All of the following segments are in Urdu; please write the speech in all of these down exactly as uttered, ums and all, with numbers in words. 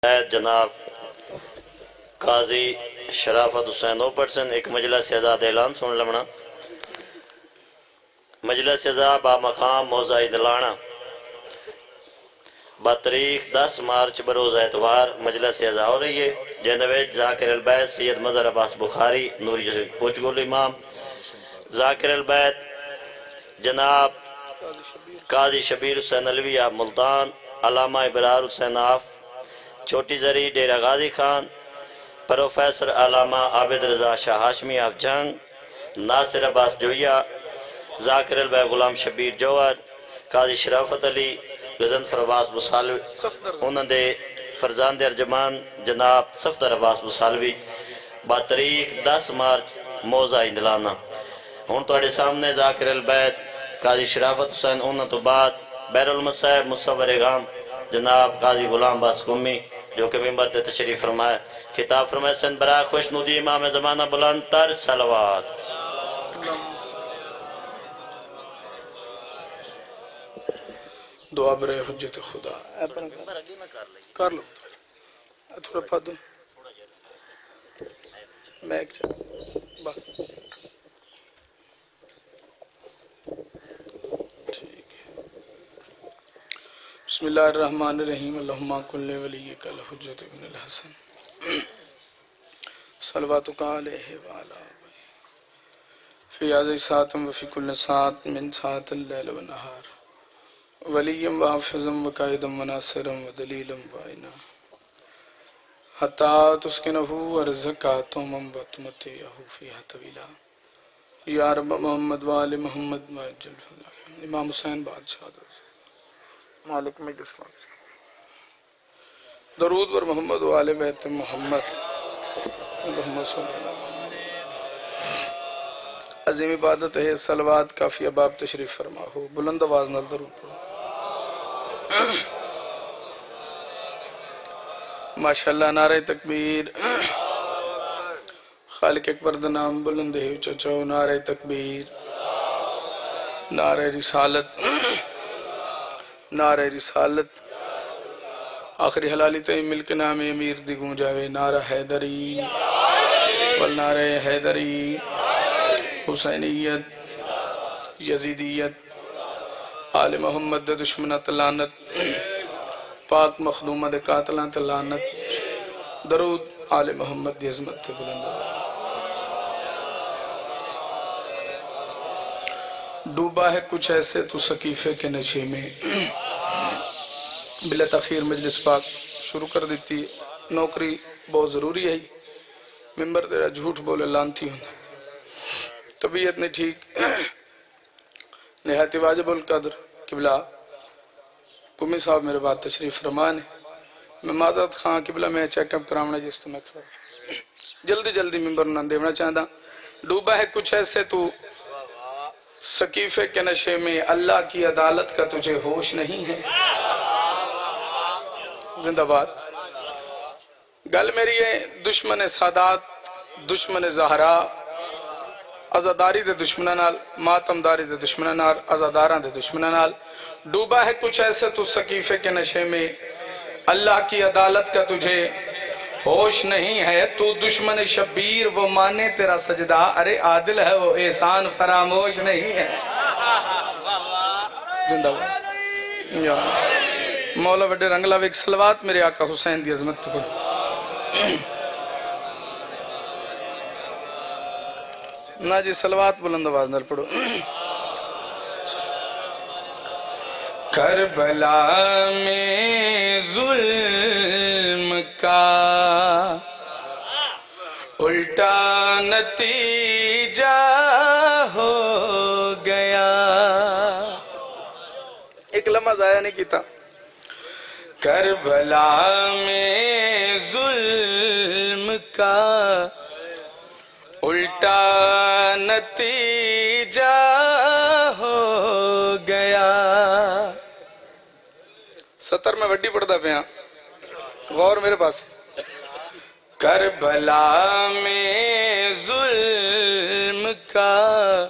البید جناب قاضی شرافت حسین اوپرسن ایک مجلس ازاد اعلان سن لمنا مجلس ازاد با مقام موضع دلانا بطریق دس مارچ بروز اتوار مجلس ازاد ہو رہی ہے جنویج ذاکر البید سید مظہر عباس بخاری نوری پوچگول امام ذاکر البید جناب قاضی شبیر حسین علوی آپ ملتان علامہ ابرار حسین آف چھوٹی زری Dera Ghazi Khan professor Allama Abid Raza Shah Hashmi of جنگ ناصر عباس جویا ذاکر البید غلام شبیر جوہر قاضی شرافت علی غزنفر عباس بسالوی انہوں نے فرزاند ارجمان جناب صفدر عباس بسالوی بطریق دس مارچ موضع اندلانا ہون توڑے سامنے ذاکر البید قاضی شرافت حسین انہوں تو بعد بیر المصیب مصور غام جناب قاضی غلام باس قمی جو کہ ممبر تے تشریف فرمائے خطاب فرمائے سند برائے خوش نودی امام زمانہ بلند تر صلوات دعا برے حجت خدا کر لو تھوڑا پا دوں میں ایک چاہ بس بسم اللہ الرحمن الرحیم اللہم کل ولیک الحجت ابن الحسن صلواتک علیہ وعلا فی آزی ساتم وفی کل سات من سات اللیل و نہار ولیم و حافظم و قائدم و ناصرم و دلیلم و آئینا حتی تسکنہو ورزکاتم و تمتیہو فیہا طویلا یا رب محمد و آل محمد و اجل فضل امام حسین بادشاہ مالک مجلس درود بر محمد و آل بیت محمد اللہم صلی اللہ علیہ وسلم عظیم عبادت ہے صلوات کافی اباب تشریف فرما ہو بلند آواز نال درود پڑھو ماشاءاللہ نعرہ تکبیر خالق اکبر دنام بلند ہے چچو نعرہ تکبیر نعرہ رسالت نعرہ رسالت آخری حلالی تیم ملک نام امیر دی گونجاوے نعرہ حیدری والنعرہ حیدری حسینیت یزیدیت آل محمد دشمنت لعنت پاک مخدومہ دے قاتلان لعنت درود آل محمد دی عظمت تے بلند ڈوبا ہے کچھ ایسے تو سکیفے کے نشے میں بلا تاخیر مجلس پاک شروع کر دیتی نوکری بہت ضروری ہے ممبر تیرا جھوٹ بولے لانتی ہوں طبیعت نہیں ٹھیک نہایت واجب القدر قبلہ قمی صاحب میرے بات تشریف فرمان ہے میں معذرت خان قبلہ میں چیک اپ کرامنا جس تو میں جلدی جلدی ممبر نہ دیونا چاہتا ڈوبا ہے کچھ ایسے تو سکیفے کے نشے میں اللہ کی عدالت کا تجھے ہوش نہیں ہے زندہ باد گل میری ہے دشمن سادات دشمن زہرا ازاداری دے دشمنان نال ماتمداری دے دشمنان نال ازاداراں دے دشمنان نال ڈوبا ہے کچھ ایسے تو سکیفے کے نشے میں اللہ کی عدالت کا تجھے ہوش نہیں ہے تو دشمن شبیر وہ مانے تیرا سجدہ ارے عادل ہے وہ احسان فراموش نہیں ہے زندہ باد یا مولا وڈے رنگلہ ایک صلوات میرے آقا حسین دی عظمت تو پڑھ نا جی صلوات بلند آواز نال پڑھو کربلا میں ظلم کا الٹا نتیجہ ہو گیا ایک لمحہ ضائع نہیں کیتا کربلا میں ظلم کا الٹا نتیجہ ہو گیا ستر میں وڈی پڑھتا پہ ہاں غور میرے پاس کربلا میں ظلم کا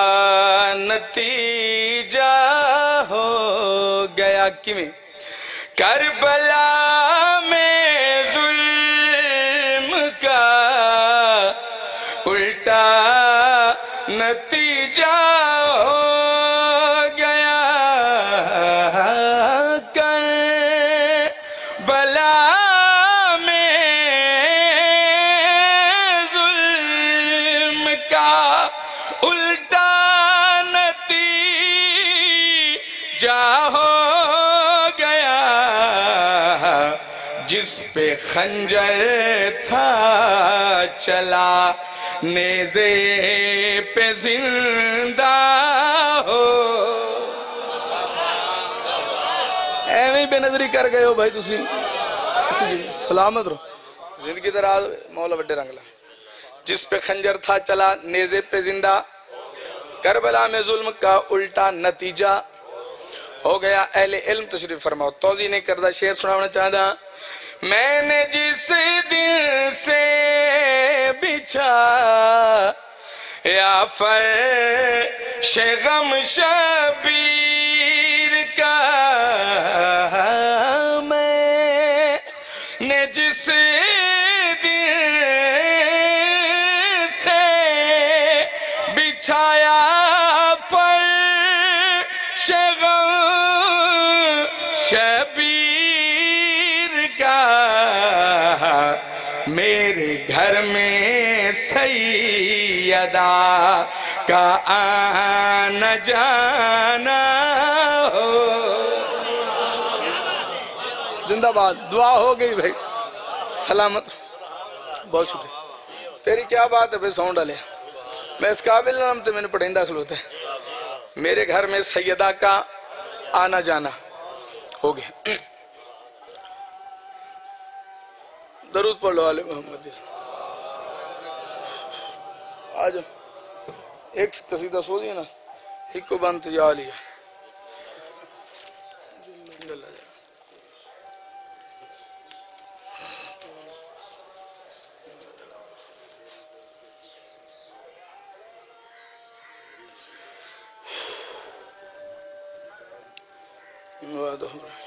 الٹا نتیجہ ہو گیا کیویں کربلا میں ظلم کا الٹا نتیجہ ہو گیا کربلا میں ظلم کا الٹا نتیجہ ہو جس پہ خنجر تھا چلا نیزے پہ زندہ ہو ایویں بے نظری کر گئے ہو بھائی تسی سلامت رہو زندگی دراز مولا وڈے رنگ لا جس پہ خنجر تھا چلا نیزے پہ زندہ کربلا میں ظلم کا الٹا نتیجہ ہو گیا اہل علم تشریف فرماؤ توضیح نہیں کردہ شعر سناونا چاہتا میں نے جس دل سے بچھا یا فرش غم شبیر کا میں نے جس دل سے بچھایا فرش غم شبیر کا میرے گھر میں سیدہ کا آنا جانا ہو زندہ باد دعا ہو گئی بھائی سلامت بہت شکریہ تیری کیا بات ہے بھائی ساؤنڈ ڈالے میں اس قابل نام تے میں نے پڑھیں داخل ہوتے ہیں میرے گھر میں سیدہ کا آنا جانا ہو گیا درود پڑھ لو آل محمد آج ایک قصیدہ سو دیا نا ایک کو بانت جا لیا وعدہ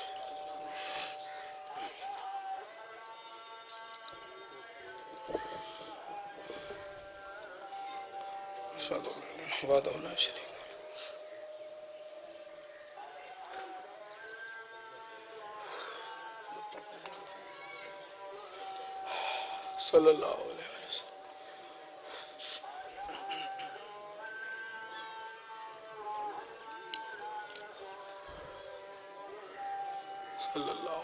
وعدہ لا شریک صلی اللہ علیہ وسلم صلی اللہ علیہ وسلم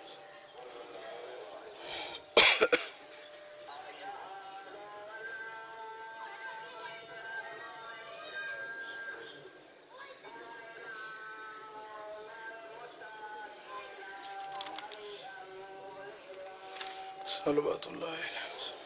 صلوات اللہ علیہ وسلم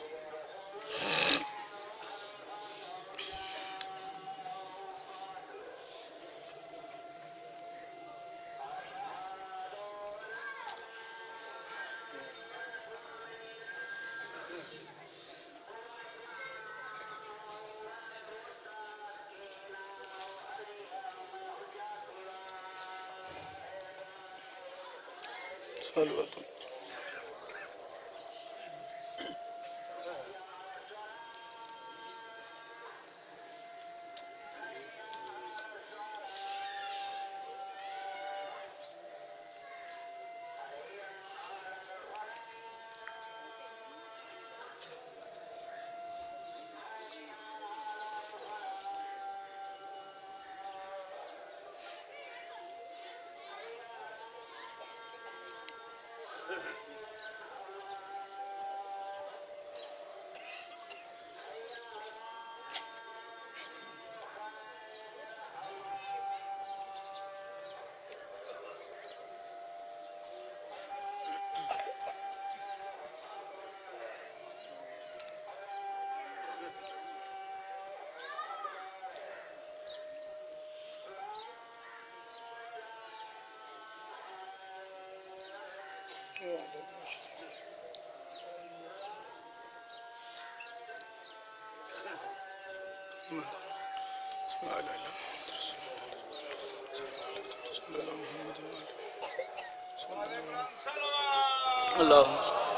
صلوات اللہ محمد اللہ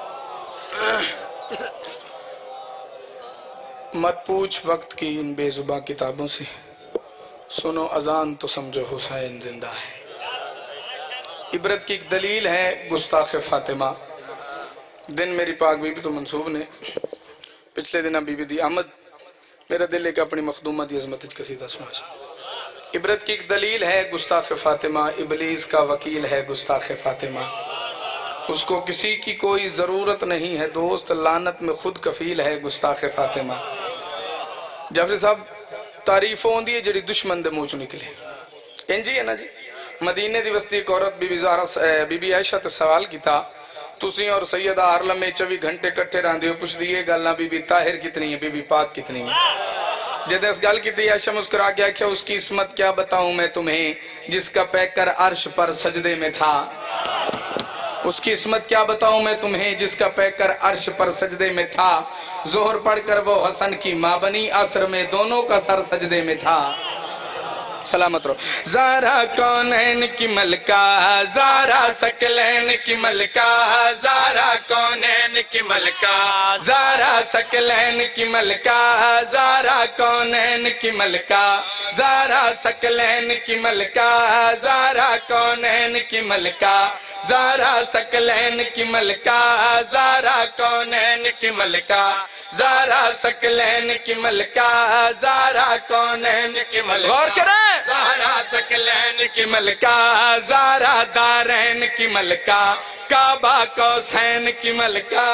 مت پوچھ وقت کی ان بے زباں کتابوں سے، سنو اذان تو سمجھو حسین زندہ ہے۔ عبرت کی ایک دلیل ہے گستاخ فاطمہ۔ دن میری پاک بی بی تو منصوب نے پچھلے دن بی بی دی آمد میرا دل ایک اپنی مخدومہ دی عظمت قصیدہ سنا چاہتا۔ عبرت کی ایک دلیل ہے گستاخ فاطمہ، ابلیس کا وکیل ہے گستاخ فاطمہ، اس کو کسی کی کوئی ضرورت نہیں ہے دوست، لعنت میں خود کفیل ہے گستاخ فاطمہ۔ جعفری صاحب تعریف ہوں دی جڑی دشمن دے منہ چوں نکلے انجی ہے نا جی۔ مدینے دی وسطی ایک عورت بی بی زہرا بی بی عائشہ تے سوال کیتا، تسی اور سیدہ ہرلم میں چوبی گھنٹے کٹھے رہندے ہو، پوچھ دیئے گل نہ بی بی طاہر کتنی ہے، بی بی پاک کتنی ہے۔ جدے اس گل کی تھی عائشہ مسکرا کے کیا اس کی عصمت کیا بتاؤں میں تمہیں، جس کا پیکر عرش پر سجدے میں تھا۔ اس کی عصمت کیا بتاؤں میں تمہیں، جس کا پیکر عرش پر سجدے میں تھا۔ ظہر پڑھ کر وہ حسن کی ماں بنی، عصر میں دونوں کا سر سجدے میں تھا۔ سلامت رہو۔ زہرا کونین کی ملکہ، زہرا سکلین کی ملکہ، زہرا کونین کی ملکہ، زہرا سکلین کی ملکہ، زہرا کونین کی ملکہ، زہرا سکلین کی ملکہ، زہرا کونین کی ملکہ، زہرا سکلین کی ملکہ، زہرا کونین کی ملکہ، زہرا سکلین کی ملکہ، زہرا کونین کی ملکہ۔ غور کریں۔ زہرا سکلین کی ملکہ، زہرا دارین کی ملکہ، کعبہ کوسین کی ملکہ۔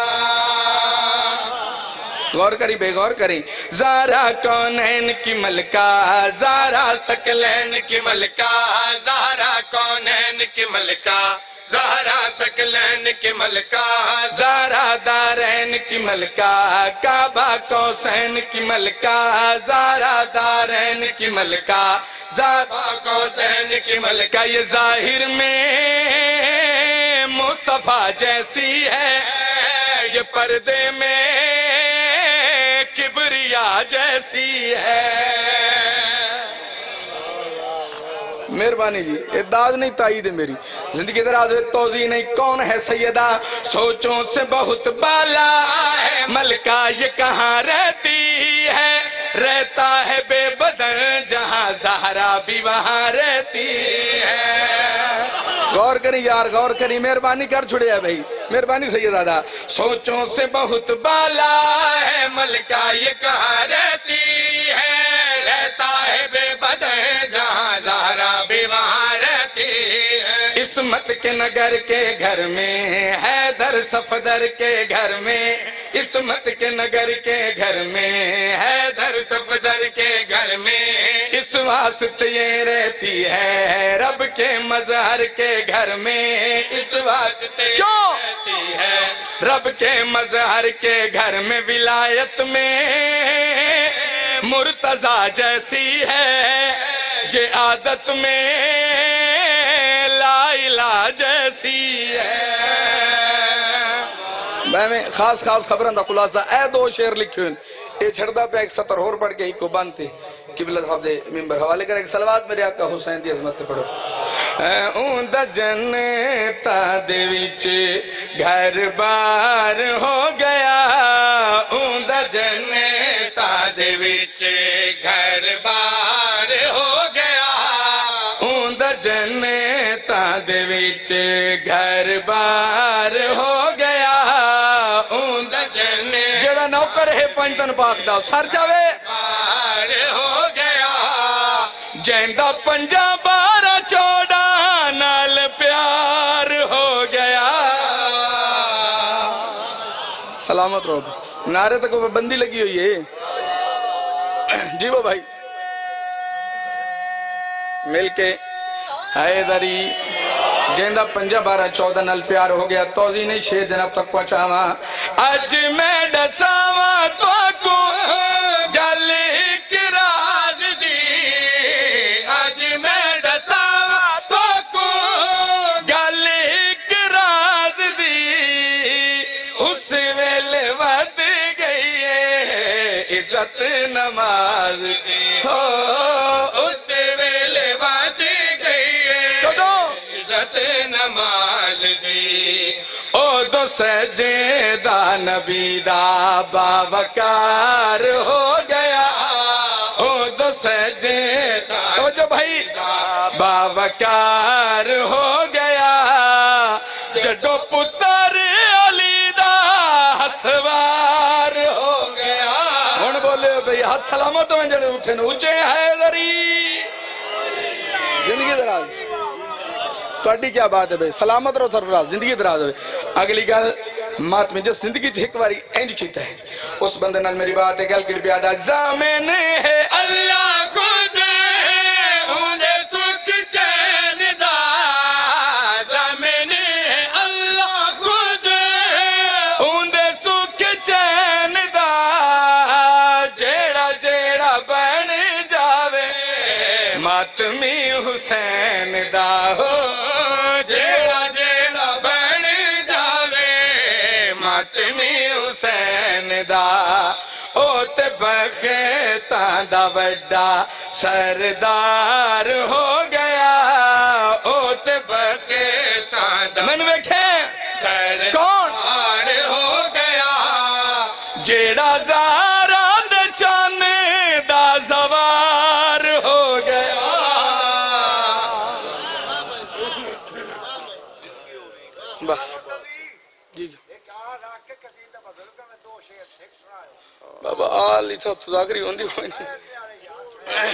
غور کری بے غور کری۔ زہرا کونین کی ملکہ، زہرا سکلین کی ملکہ، زہرا کونین کی ملکہ، زہرا سکلین کی ملکہ، زہرا دارین کی ملکہ، کعبہ کوسین کی ملکہ، زہرا دارین کی ملکہ، کعبہ کوسین کی ملکہ۔ یہ ظاہر میں مصطفیٰ جیسی ہے، یہ پردے میں کبریا جیسی ہے۔ مہربانی جی، اداد نہیں تائید ہے میری زندگی دراز توضیح نہیں۔ کون ہے سیدہ سوچوں سے بہت بالا ہے، ملکہ یہ کہاں رہتی ہے، رہتا ہے بے بدن جہاں زہرا بھی وہاں رہتی ہے۔ غور کریں یار غور کریں، مہربانی کر چھڑے ہے بھئی، مہربانی سیدہ دا۔ سوچوں سے بہت بالا ہے، ملکہ یہ کہاں رہتی ہے، رہتا ہے بے بدن جہاں زہرا بھی وہاں رہتی ہے۔ عصمت کے نگر کے گھر میں، حیدر صفدر کے گھر میں، عصمت کے نگر کے گھر میں، حیدر صفدر کے گھر میں، اس واسطے یہ رہتی ہے رب کے مظہر کے گھر میں، اس واسطے یہ رہتی ہے رب کے مظہر کے گھر میں۔ ولایت میں مرتضیٰ جیسی ہے، یہ عادت میں لا الہ جیسی ہے۔ میں خاص خاص خبریں دا خلاصہ اے دو شعر لکھے ہیں، اے چھڑدا پہ ایک سطر اور پڑھ کے ہی کو بانتے قبلہ صاحب دے ممبر حوالے کر ایک سلوات میرے آقا حسین دی عظمت پڑھو۔ اون دا جنتا دے وچ گھر بار ہو گیا، اون دا جنتا دے وچ گھر بار ہو گیا، اون دا جنتا دے وچ گھر بار ہو گیا، اون دا جنتا جڑا نوکر ہے پنجتن پاک دا سر چاوے بار ہو گیا، جیندہ پنجا بارہ چوڑا نال پیار ہو گیا۔ سلامت رہو نعرے تک وہ بندی لگی ہوئی ہے جی وہ بھائی مل کے حیدری جیندہ پنجہ بارہ چودہ نال پیار ہو گیا۔ توضیح نہیں شیر جناب تک پہنچا ہوا۔ اج میں ڈساوا تو کو گل ایک راز دی، اج میں ڈساوا تو کو گل ایک راز دی، اس ویلے ود گئی ہے عزت نماز کی، ہو اس ویلے ود گئی ہے عزت نماز دی او دو سجدہ نبی دا باوقار ہو گیا او دو سجدہ توجہ بھائی باوقار ہو گیا جڈو پتر علی دا حسوار ہو گیا ہن بولے بھئی ہاتھ سلامت ہوئے جڑے اٹھے نو اچھے حیدری زندگی دراز توڑی کیا بات ہے بھئی سلامت رو سرفراز زندگی دراز ہوئے اگلی گل مات میں جس زندگی چھک واری اینج کیتا ہے اس بندے نال میری بات ہے گل کر پیادا زامن ہے اللہ خود ہونے سکھ چین دا زامن ہے اللہ خود ہونے سکھ چین دا جیڑا جیڑا بن جاوے ماتمی حسین دا ہو جیڑا جیڑا بن جاوے ماتمی حسین دا او تے بخیتاں دا بڑا سردار ہو گیا او تے بخیتاں دا من ویکھیں سردار ہو گیا جیڑا زارا دے چانے دا زوار ہو گیا بس جی جی بابا آلی تھا تذاکری ہوندی ہوئی نہیں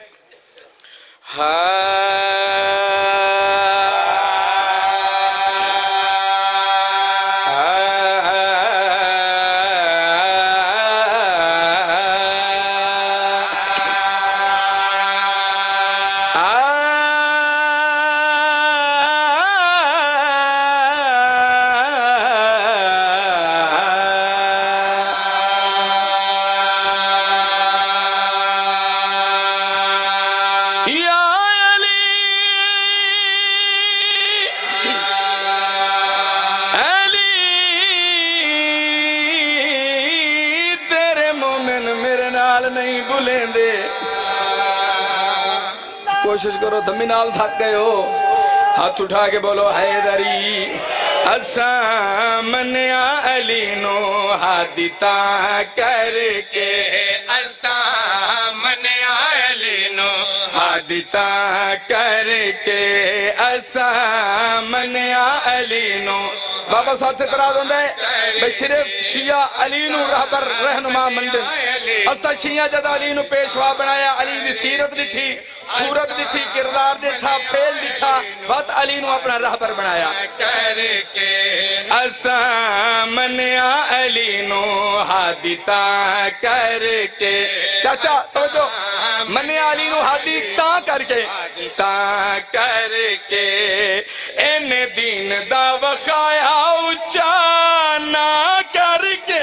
کوشش کرو دمی نال تھک گئے ہو ہاتھ اٹھا کے بولو حیدری اساں منیا علی نو حادثہ کر کے اساں منیا علی نو حادثہ کر کے اساں منیا علی نو بابا ساتھ اعتراض ہوندہ ہے بے صرف شیعہ علی نو رہبر رہنما مندن اسا شیعہ جد علی نو پیشوا بنایا علی دی سیرت لٹھی صورت لٹھی کردار لٹھا پھیل لٹھا بات علی نو اپنا رہبر بنایا کر کے اسا منیا علی نو حادثہ کر کے چاچا سوچو منیا علی نو حادثہ کر کے حادثہ کر کے ان دین دا وخایا اچھا نہ کر کے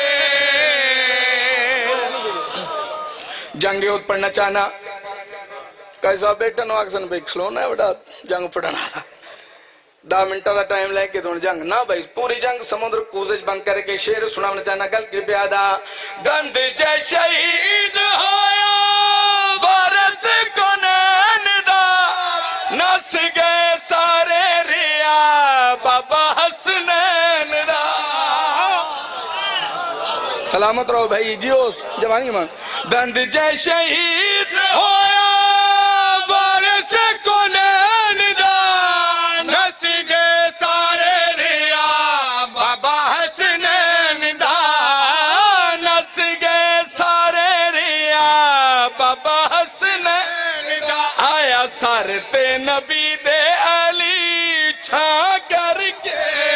جنگ یوت پڑھنا چاہنا کیسا بیٹا نو آکسن بھائی کھلونا ہے بڑا جنگ پڑھنا دا منٹا دا ٹائم لے کے دون جنگ نہ بھائی پوری جنگ سمندر کوزش بنگ کر کے شیر سناونا چاہنا گل کی پیادا گند جے شہید ہویا وارس کنین دا نس گئے سارے ریا بابا حسنین دا سلامت رہو بھائی جیوس جوانی مان گند جے شہید ہویا وارس کنین دا نس گئے سارے ریا بابا حسنین دا نس گئے سارے ریا بابا حسنین دا آیا سار تے نبی دے علی چھا کر کے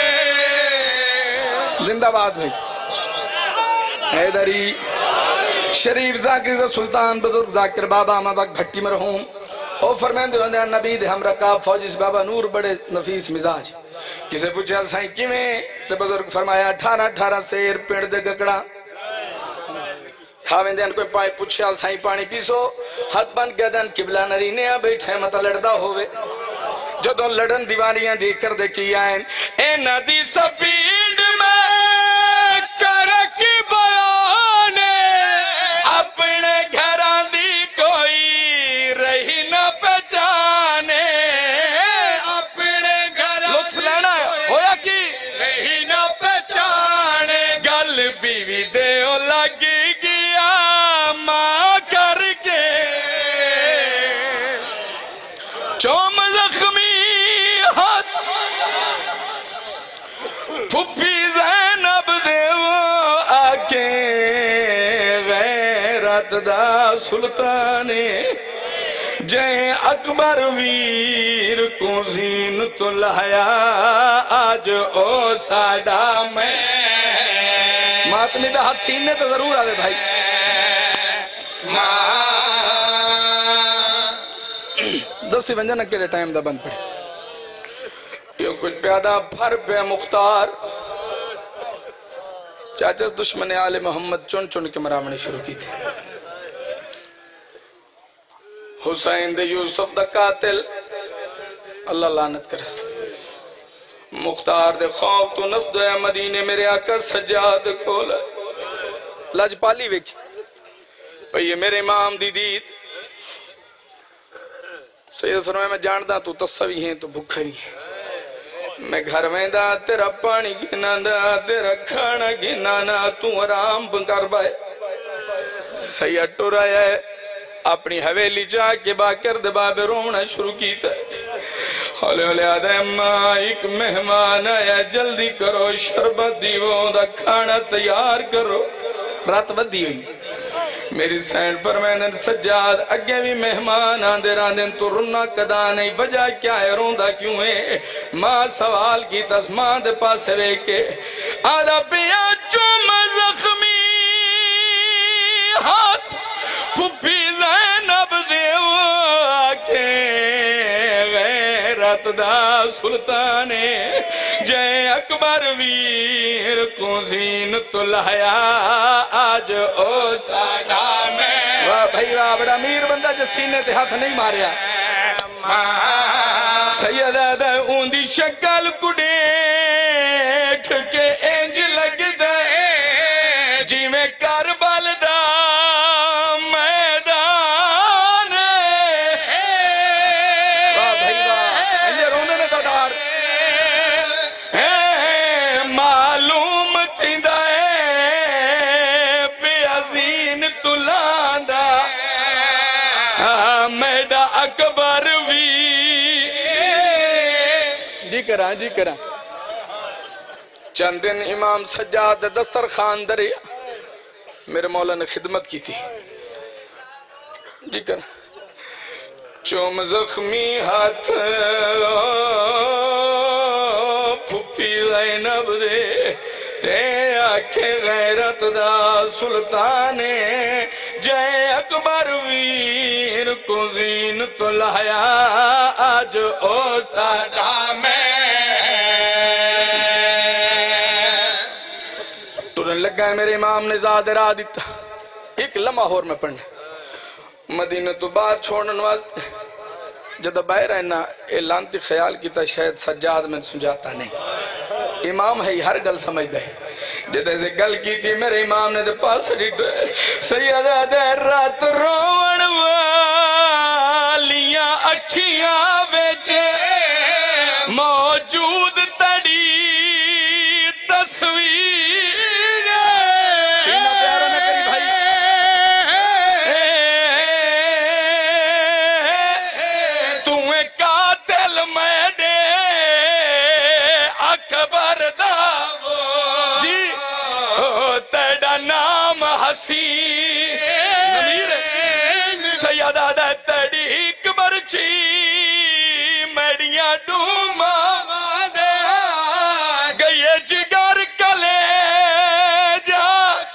زندہ باد بھائی حیدری شریف ذاکر سلطان بزرگ ذاکر بابا ہمیں باق بھٹی مرحوم او فرمین دے ہوندے نبی دے ہم رکاب فوجیس بابا نور بڑے نفیس مزاج کسے پوچھا سائیں کیویں تے بزرگ فرمایا اٹھارہ اٹھارہ سیر پیڑ دے گکڑا کھاویں دین کوئی پائے پوچھا سائیں پانی پیسو ہاتھ بند گدن قبلہ نرینیاں بیٹھے مطا لڑدا ہوئے جدوں لڑن دیواریاں دیکھ کر دیکھی آئیں اے ندی سفید میں کرکی بیانے اپنے گھران دی کوئی رہی نہ پہچانے اپنے گھران لطف لینا ہے بیوی دیو لگی گیا ماں کر کے چوم زخمی ہاتھ پھپھی زینب دیو آکے غیرت دا سلطانے جائیں اکبر ویر کو زینت الحیا آج او ساڈا میں ماتمی دا ہاتھ سینے تو ضرور آدھے بھائی دسی ونجن اکیلے ٹائم دا بند پڑے یہ کچھ پیادہ پھر پہ مختار چاچس دشمن آل محمد چن چن کے مراونے شروع کی تھی حسین دے یوسف دا قاتل اللہ لعنت کرس مختار دے خوف تو نس دویا مدینے میرے آقا سجاد کھولا لاج پالی ویچ یہ میرے امام دی دید سید فرمائے میں جاندہ تو تصوی ہیں تو بھکھا ہی ہیں میں گھر میں دا تیرا پانی گنا دا تیرا کھانا گنا نا تو آرام کر بائے سید ٹو رہا ہے اپنی حویلی چاہ کے باکر دبا بے رونا شروع کیتا ہے ہولے ہولے آدھے اماں ایک مہمان آیا جلدی کرو شربت دیو دا کھانا تیار کرو رات بدی ہوئی میری سینڈ پر میں نے سجاد اگے بھی مہمان آندے راندن تو رنا کدا نہیں وجہ کیا ہے روندہ کیوں ہے ماں سوال کی تس ماں دے پاسے رے کے آدھا پیا چوم زخمی ہاتھ پھپھی زینب دیو آکے غیرت دا سلطانے جائیں اکبر ویر کو زینت الحیا آج او ساڈا میں واہ بھائی واہ بڑا امیر بندہ جو سینے تے ہاتھ نہیں ماریا سیدہ دا اوندی شکل کو دیکھ کے انج لگ دے جی میں کربل دا اکبر وی جی کرا جی کرا چند دن امام سجاد دسترخوان دریا میرے مولا نے خدمت کی تھی جی کرا چوم زخمی ہاتھ پھپھی زینب دے تے آکھے غیرت دا سلطانے جائے اکبر ویر کو زینت الحیا آج او ساڈا میں ترن لگا ہے میرے امام نے زاد را دیتا ایک لمحہ اور میں پڑھنے مدینہ تو بعد چھوڑن واسطے جدہ باہر ہے نا اعلانتی خیال کی تا شاید سجاد میں سمجھاتا نہیں امام ہے ہر گل سمجھ دے جدہ سے گل کی تھی میرے امام نے دے پاس ریٹو ہے سیدہ دے رات روڑ والیاں اکھیاں بیچے موجود تڑی تصویر سینہ پیارا نہ کری بھائی تمہیں قاتل میں دے اکبر دا جی تیڑا نام حسین نمیر سیدہ دا تیڑی اکبر چی میڈیاں ڈوما گئے جگر کلے جا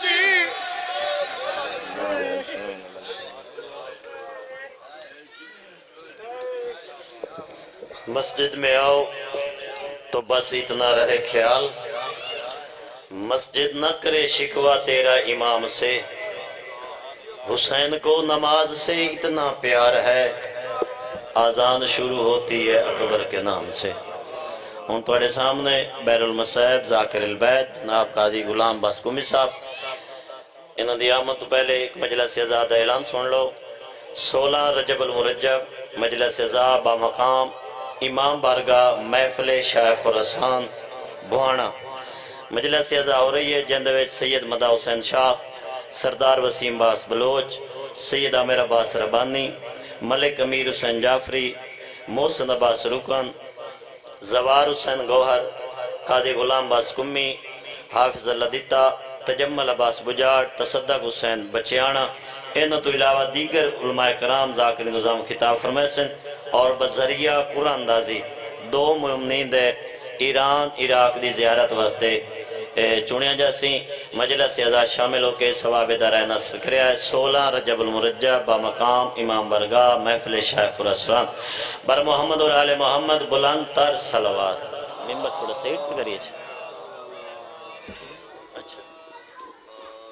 مسجد میں آؤ تو بس اتنا رہے خیال مسجد نہ کرے شکوہ تیرا امام سے حسین کو نماز سے اتنا پیار ہے آزان شروع ہوتی ہے اکبر کے نام سے ان توڑے سامنے بیر المصیب ذاکر البید ناب قاضی غلام باسکومی صاحب انہوں دی آمد تو پہلے ایک مجلس ازادہ اعلان سن لو سولہ رجب المرجب مجلس ازادہ بامقام امام بارگاہ محفل شیخ خراسان بوانا مجلس اعزا ہو رہی ہے جن دے وچ سید مدا حسین شاہ، سردار وسیم باس بلوچ، سید عامر عباس ربانی، ملک امیر حسین جعفری، محسن عباس رکن، زوار حسین گوہر، قاضی غلام باس کمی، حافظ اللہ دیتا، تجمل عباس بجاڑ، تصدق حسین بچیانہ، انہوں تو علاوہ دیگر علماء کرام ذاکری نظام خطاب فرمیسن اور بذریعہ قرآن دازی دو مومنین دے ایران عراق دی زیارت واسطے چونیاں جاسی مجلس اعزا شامل ہو کے ثواب دارائے نصر کریا ہے سولہ رجب المرجع بامقام امام برگاہ محفل شیخ خراسان بر محمد اور آل محمد بلند تر صلوات ممبر تھوڑا سیٹ کریے